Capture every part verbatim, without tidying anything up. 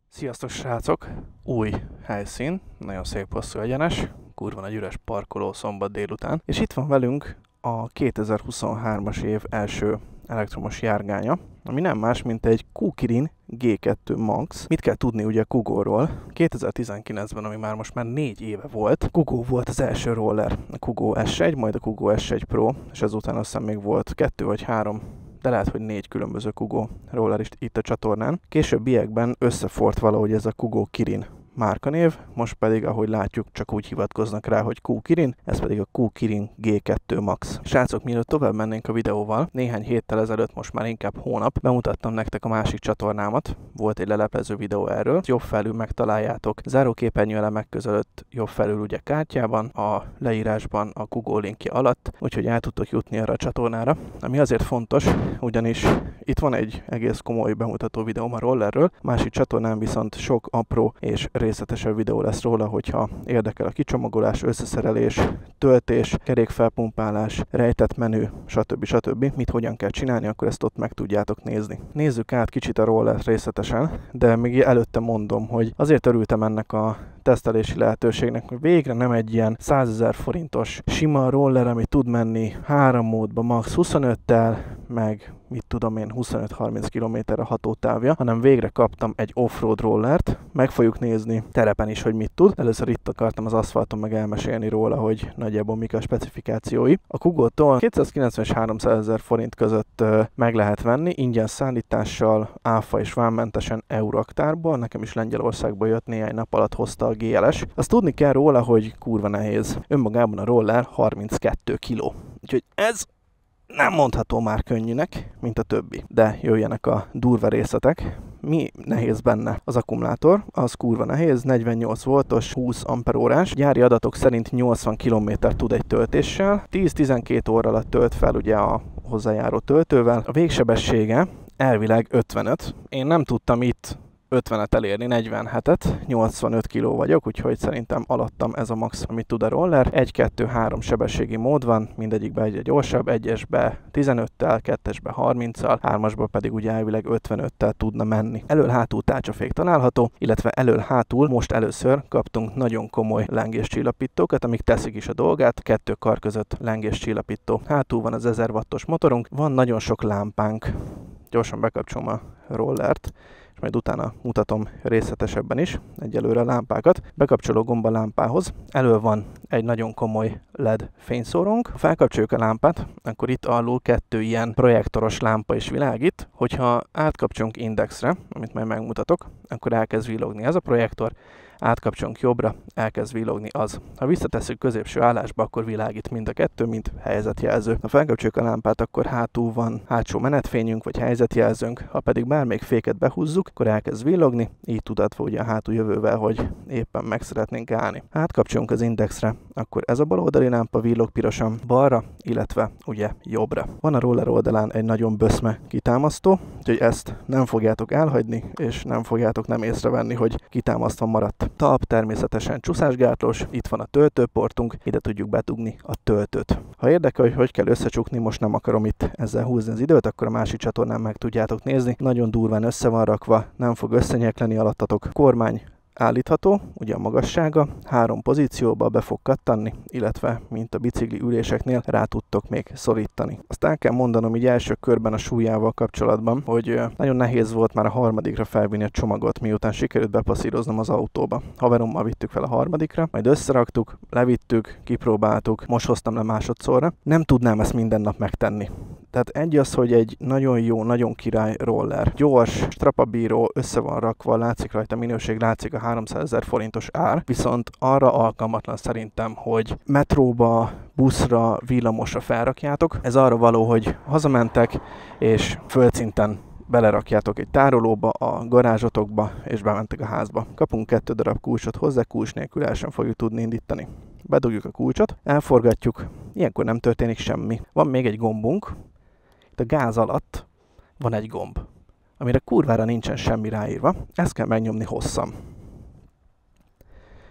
Sziasztok srácok! Új helyszín, nagyon szép hosszú egyenes, kurva nagy üres parkoló szombat délután, és itt van velünk a kétezer-huszonhármas év első elektromos járgánya, ami nem más, mint egy Q-Kirin G kettő Max. Mit kell tudni ugye a Kugóról? kétezer-tizenkilencben, ami már most már négy éve volt, Kugó volt az első roller, a Kugó es egy, majd a Kugó es egy Pro, és ezután azt hiszem még volt kettő vagy három, de lehet, hogy négy különböző Kugó roller is itt a csatornán. Későbbiekben összefort valahogy ez a Kugó Kirin márkanév, most pedig, ahogy látjuk, csak úgy hivatkoznak rá, hogy Q-Kirin, ez pedig a Q-Kirin G kettő Max. Srácok, mielőtt tovább mennénk a videóval, néhány héttel ezelőtt, most már inkább hónap, bemutattam nektek a másik csatornámat, volt egy leleplező videó erről, jobb felül megtaláljátok, záróképernyő elemek között jobb felül ugye kártyában, a leírásban a Kugó linkje alatt, úgyhogy el tudtok jutni arra a csatornára, ami azért fontos, ugyanis itt van egy egész komoly bemutató videóm a rollerről, másik csatornán viszont sok apró és részletesebb videó lesz róla, hogyha érdekel a kicsomagolás, összeszerelés, töltés, kerékfelpumpálás, rejtett menü, stb. stb. Mit hogyan kell csinálni, akkor ezt ott meg tudjátok nézni. Nézzük át kicsit a rollert részletesen, de még előtte mondom, hogy azért örültem ennek a tesztelési lehetőségnek, hogy végre nem egy ilyen százezer forintos sima roller, ami tud menni három módba, max. huszonöttel, meg mit tudom én, huszonöt-harminc kilométer a hatótávja, hanem végre kaptam egy offroad rollert, meg fogjuk nézni terepen is, hogy mit tud. Először itt akartam az aszfalton meg elmesélni róla, hogy nagyjából mik a specifikációi. A Kugótól kétszázkilencven és háromszázezer forint között uh, meg lehet venni, ingyen szállítással, áfa és vámmentesen Euraktárból, nekem is Lengyelországból jött, néhány nap alatt hozta a gé el es. Azt tudni kell róla, hogy kurva nehéz. Önmagában a roller harminckettő kiló. Úgyhogy ez nem mondható már könnyűnek, mint a többi. De jöjjenek a durva részletek. Mi nehéz benne? Az akkumulátor, az kurva nehéz, negyvennyolc voltos, húsz amperórás. Gyári adatok szerint nyolcvan kilométer tud egy töltéssel. tíz-tizenkét óra alatt tölt fel ugye a hozzájáró töltővel. A végsebessége elvileg ötvenöt. Én nem tudtam itt ötvenet elérni, negyvenhetet, nyolcvanöt kiló vagyok, úgyhogy szerintem alattam ez a max, amit tud a roller. egy kettő három sebességi mód van, mindegyikben egyre gyorsabb, egyesbe tizenöttel, kettesbe harminccal, hármasba pedig ugye elvileg ötvenöttel tudna menni. Elől-hátul tárcsafék található, illetve elől-hátul most először kaptunk nagyon komoly lengéscsillapítókat, amik teszik is a dolgát, kettő kar között lengéscsillapító. Hátul van az ezer wattos motorunk, van nagyon sok lámpánk. Gyorsan bekapcsolom a rollert, majd utána mutatom részletesebben is egyelőre a lámpákat. Bekapcsoló gomb a lámpához. Elől van egy nagyon komoly el é dé fényszórónk. Ha felkapcsoljuk a lámpát, akkor itt alul kettő ilyen projektoros lámpa is világít. Hogyha átkapcsolunk indexre, amit majd megmutatok, akkor elkezd villogni ez a projektor, átkapcsolunk jobbra, elkezd villogni az. Ha visszatesszük középső állásba, akkor világít mind a kettő, mint helyzetjelző. Ha felkapcsoljuk a lámpát, akkor hátul van hátsó menetfényünk, vagy helyzetjelzőnk. Ha pedig bármelyik féket behúzzuk, akkor elkezd villogni, így tudatva ugye a hátul jövővel, hogy éppen meg szeretnénk állni. Ha átkapcsolunk az indexre, akkor ez a baloldali lámpa villog pirosan balra, illetve ugye jobbra. Van a roller oldalán egy nagyon böszme kitámasztó, úgyhogy ezt nem fogjátok elhagyni, és nem fogjátok nem észrevenni, hogy kitámasztva maradt. Talp természetesen csúszásgátlós, itt van a töltőportunk, ide tudjuk bedugni a töltőt. Ha érdekel, hogy hogy kell összecsukni, most nem akarom itt ezzel húzni az időt, akkor a másik csatornán meg tudjátok nézni. Nagyon durván össze van rakva, nem fog összenyekleni alattatok. Kormány állítható, ugye a magassága, három pozícióba be fog kattanni, illetve, mint a bicikli üléseknél, rá tudtok még szorítani. Azt el kell mondanom így első körben a súlyával kapcsolatban, hogy nagyon nehéz volt már a harmadikra felvinni a csomagot, miután sikerült bepasszíroznom az autóba. Haverommal vittük fel a harmadikra, majd összeraktuk, levittük, kipróbáltuk, most hoztam le másodszorra. Nem tudnám ezt minden nap megtenni. Tehát egy az, hogy egy nagyon jó, nagyon király roller. Gyors, strapabíró, össze van rakva, látszik rajta minőség, látszik a háromszázezer forintos ár, viszont arra alkalmatlan szerintem, hogy metróba, buszra, villamosra felrakjátok. Ez arra való, hogy hazamentek, és földszinten belerakjátok egy tárolóba, a garázsotokba, és bementek a házba. Kapunk kettő darab kulcsot hozzá, kulcs nélkül el sem fogjuk tudni indítani. Bedugjuk a kulcsot, elforgatjuk, ilyenkor nem történik semmi. Van még egy gombunk, itt a gáz alatt van egy gomb, amire kurvára nincsen semmi ráírva, ezt kell megnyomni hosszan.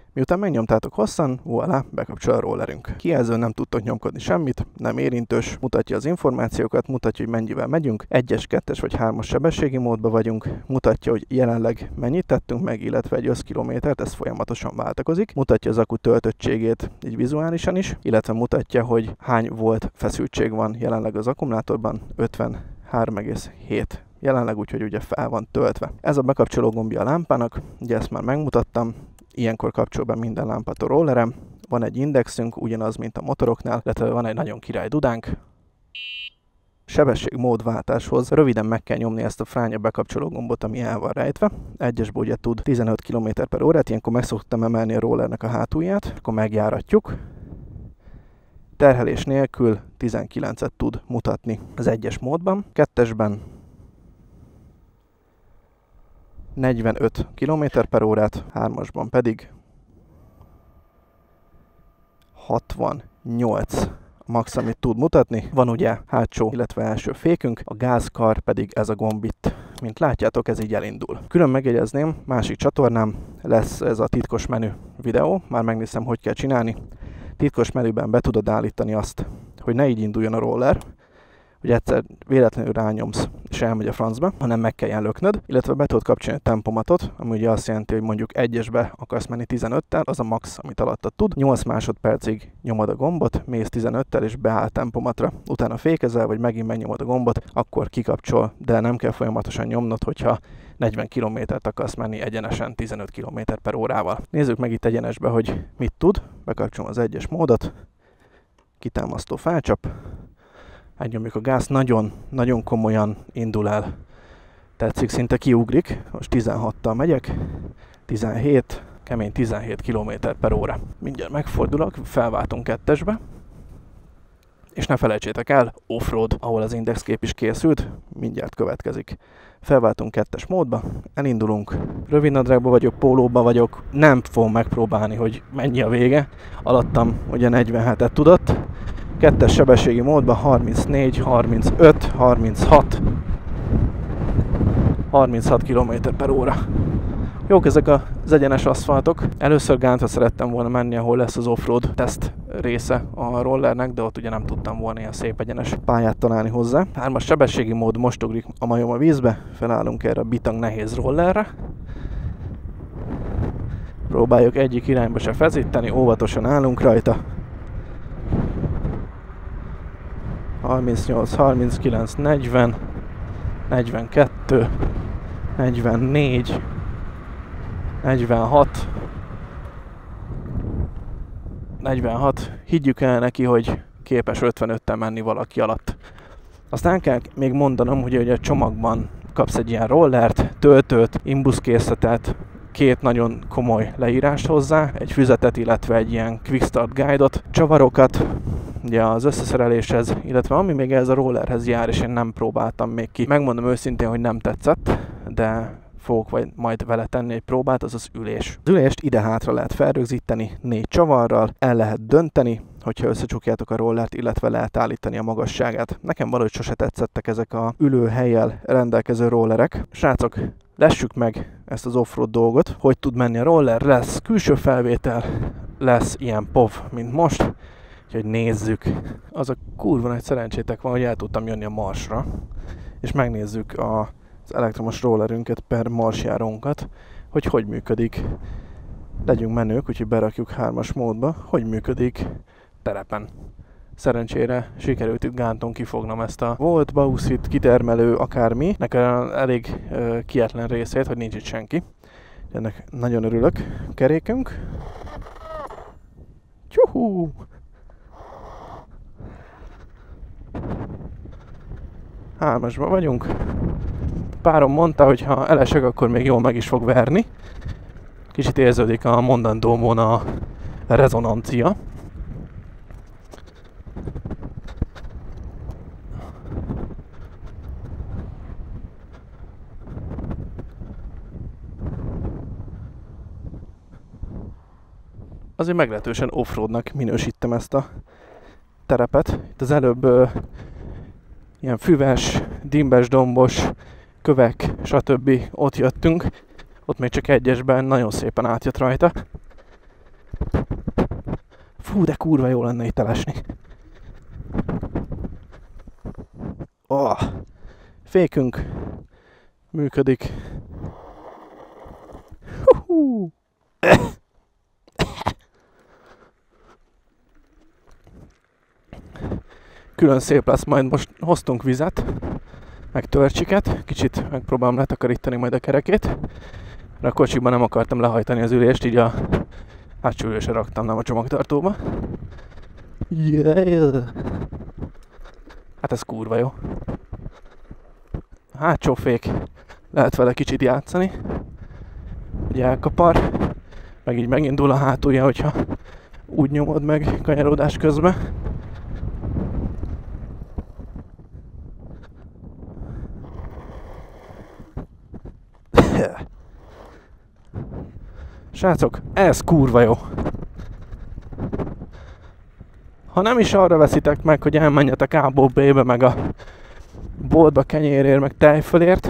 Miután megnyomtátok hosszan, voilà, bekapcsol a rollerünk. Kijelzőn nem tudtok nyomkodni semmit, nem érintős, mutatja az információkat, mutatja, hogy mennyivel megyünk, egyes, kettes vagy hármas sebességi módban vagyunk, mutatja, hogy jelenleg mennyit tettünk meg, illetve egy összkilométert, ez folyamatosan váltakozik, mutatja az akku töltöttségét így vizuálisan is, illetve mutatja, hogy hány volt feszültség van jelenleg az akkumulátorban, ötvenhárom egész hét. Jelenleg úgyhogy ugye fel van töltve. Ez a bekapcsoló gombja a lámpának, ugye ezt már megmutattam, ilyenkor kapcsol be minden lámpát a rollerem. Van egy indexünk, ugyanaz, mint a motoroknál, illetve van egy nagyon király dudánk. Sebességmódváltáshoz röviden meg kell nyomni ezt a fránya bekapcsoló gombot, ami el van rejtve. Egyesből ugye tud tizenöt kilométer per órát, ilyenkor meg szoktam emelni a rollernek a hátulját, akkor megjáratjuk. Terhelés nélkül tizenkilencet tud mutatni az egyes módban, kettesben negyvenöt kilométer per órát, hármasban pedig hatvannyolc max, amit tud mutatni. Van ugye hátsó, illetve első fékünk, a gázkar pedig ez a gomb itt. Mint látjátok, ez így elindul. Külön megjegyezném, másik csatornám lesz ez a titkos menü videó, már megnéztem, hogy kell csinálni. Titkos menüben be tudod állítani azt, hogy ne így induljon a roller, hogy egyszer véletlenül rányomsz és elmegy a francba, hanem meg kell löknöd, illetve be tudod kapcsolni a tempomatot, ami ugye azt jelenti, hogy mondjuk egyesbe akarsz menni tizenöttel, az a max, amit alattad tud. nyolc másodpercig nyomod a gombot, mész tizenöttel és beáll tempomatra, utána fékezel, vagy megint megnyomod a gombot, akkor kikapcsol, de nem kell folyamatosan nyomnod, hogyha negyven kilométert akarsz menni egyenesen tizenöt kilométer per órával. Nézzük meg itt egyenesbe, hogy mit tud. Bekapcsolom az egyes módot, kitámasztó felcsap, megnyomjuk a gáz, nagyon, nagyon komolyan indul el. Tetszik, szinte kiugrik. Most tizenhattal megyek, tizenhét, kemény tizenhét kilométer per óra. Mindjárt megfordulok, felváltunk kettesbe. És ne felejtsétek el, offroad, ahol az indexkép is készült, mindjárt következik. Felváltunk kettes módba, elindulunk. Rövidnadrágban vagyok, pólóban vagyok, nem fogom megpróbálni, hogy mennyi a vége. Alattam ugye negyvenhetet tudott. Kettes sebességi módban harmincnégy, harmincöt, harminchat, harminchat kilométer per óra. Jók ezek az egyenes aszfaltok. Először Gántra szerettem volna menni, ahol lesz az offroad teszt része a rollernek, de ott ugye nem tudtam volna ilyen szép egyenes pályát találni hozzá. Hármas sebességi mód, most ugrik a majom a vízbe, felállunk erre a bitang nehéz rollerre. Próbáljuk egyik irányba se feszíteni, óvatosan állunk rajta. harmincnyolc, harminckilenc, negyven, negyvenkettő, negyvennégy, negyvenhat, negyvenhat. Higgyük el neki, hogy képes ötvenöttel menni valaki alatt. Aztán kell még mondanom, hogy a csomagban kapsz egy ilyen rollert, töltőt, imbuszkészletet, két nagyon komoly leírást hozzá, egy füzetet, illetve egy ilyen quick start guide-ot, csavarokat, ugye az összeszereléshez, illetve ami még ez a rollerhez jár, és én nem próbáltam még ki. Megmondom őszintén, hogy nem tetszett, de fogok vagy majd vele tenni egy próbát, az az ülés. Az ülést ide-hátra lehet felrögzíteni négy csavarral, el lehet dönteni, hogyha összecsukjátok a rollert, illetve lehet állítani a magasságát. Nekem valahogy sose tetszettek ezek a ülőhellyel rendelkező rollerek. Srácok, lessük meg ezt az offroad dolgot, hogy tud menni a roller, lesz külső felvétel, lesz ilyen pov, mint most, úgyhogy nézzük. Az a kurva nagy szerencsétek van, hogy el tudtam jönni a marsra, és megnézzük a, az elektromos rollerünket per marsjárónkat, hogy hogy működik. Legyünk menők, úgyhogy berakjuk hármas módba, hogy működik terepen. Szerencsére sikerült itt Gánton kifognom ezt a volt bauxit kitermelő akármi, nekem elég uh, kietlen részét, hogy nincs itt senki. Ennek nagyon örülök. Kerékünk. Tjuhú! Hármasban vagyunk. Párom mondta, hogy ha elesek, akkor még jól meg is fog verni. Kicsit érződik a mondandómon a rezonancia. Azért meglehetősen offroadnak minősítem ezt a terepet. Itt az előbb ö, ilyen füves, dimbes, dombos, kövek, stb. Ott jöttünk. Ott még csak egyesben nagyon szépen átjött rajta. Fú, de kurva jó lenne itt elesni. Oh, fékünk működik. Hú-hú. Külön szép lesz, majd most hoztunk vizet, meg törcsiket, kicsit megpróbálom letakarítani majd a kerekét, mert a kocsiban nem akartam lehajtani az ülést, így a hátsó ülésre raktam, nem a csomagtartóba. Yeah. Hát ez kurva jó. A hátsó fék, lehet vele kicsit játszani, hogy elkapar, meg így megindul a hátulja, hogyha úgy nyomod meg kanyarodás közben. Srácok, ez kurva jó. Ha nem is arra veszitek meg, hogy elmenjetek A-ból B-be, meg a boltba kenyérért, meg tejfölért,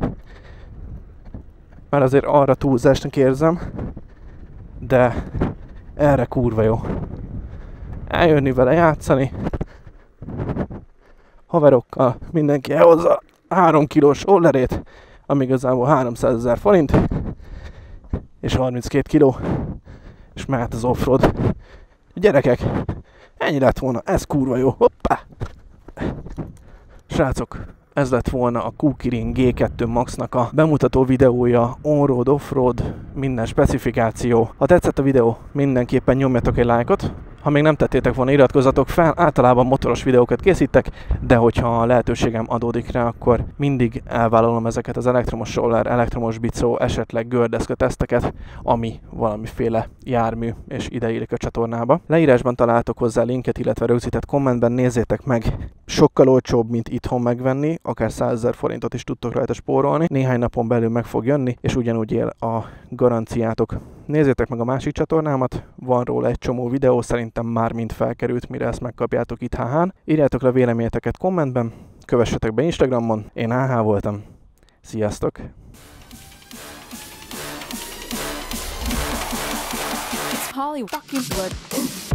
mert azért arra túlzásnak érzem, de erre kurva jó. Eljönni vele játszani, haverokkal, mindenki elhozza három kilós ollerét, ami igazából háromszázezer forint, és harminckét kiló, és mehet az offroad. Gyerekek, ennyi lett volna, ez kurva jó, hoppá! Srácok, ez lett volna a Kukirin G kettő Max-nak a bemutató videója, on-road, off-road, minden specifikáció. Ha tetszett a videó, mindenképpen nyomjatok egy lájkot. Ha még nem tettétek volna, iratkozzatok fel, általában motoros videókat készítek, de hogyha a lehetőségem adódik rá, akkor mindig elvállalom ezeket az elektromos roller, elektromos bicó, esetleg gördeszka teszteket, ami valamiféle jármű, és ide illik a csatornába. Leírásban találtok hozzá linket, illetve rögzített kommentben, nézzétek meg, sokkal olcsóbb, mint itthon megvenni, akár százezer forintot is tudtok rajta spórolni. Néhány napon belül meg fog jönni, és ugyanúgy él a garanciátok. Nézzétek meg a másik csatornámat, van róla egy csomó videó, szerintem már mind felkerült, mire ezt megkapjátok itt há hán. Írjátok le véleményeteket kommentben, kövessetek be Instagramon, én há há voltam. Sziasztok! It's Hollywood.